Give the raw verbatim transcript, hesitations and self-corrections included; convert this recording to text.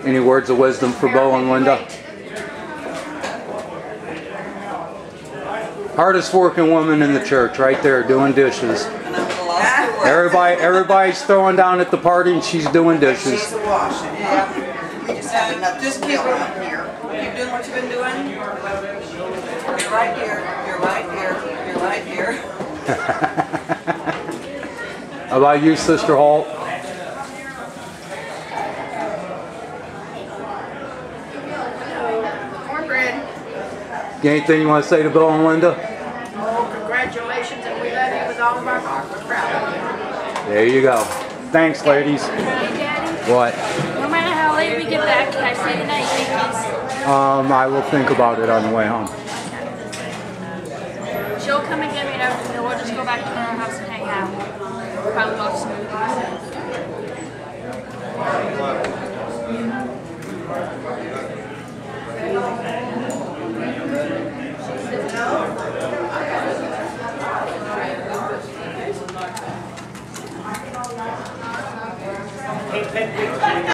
Any words of wisdom for Bo and Linda? Hardest working woman in the church, right there, doing dishes. Everybody, everybody's throwing down at the party, and she's doing dishes. She's washing. Yeah. We just have enough. Just keep it here. Keep doing what you've been doing. You're right here. You're right here. You're right here. How about you, Sister Holt? Cornbread. Anything you want to say to Bill and Linda? Oh, congratulations, and we love you with all of our heart. We're proud of you. There you go. Thanks, ladies. Hey, Daddy, What? no matter how late we get back, can I stay tonight? Thank Um, I will think about it on the way home. you. She'll come and get me and everything. We'll just go back to her house and hang out. Probably watch some movies. Hey,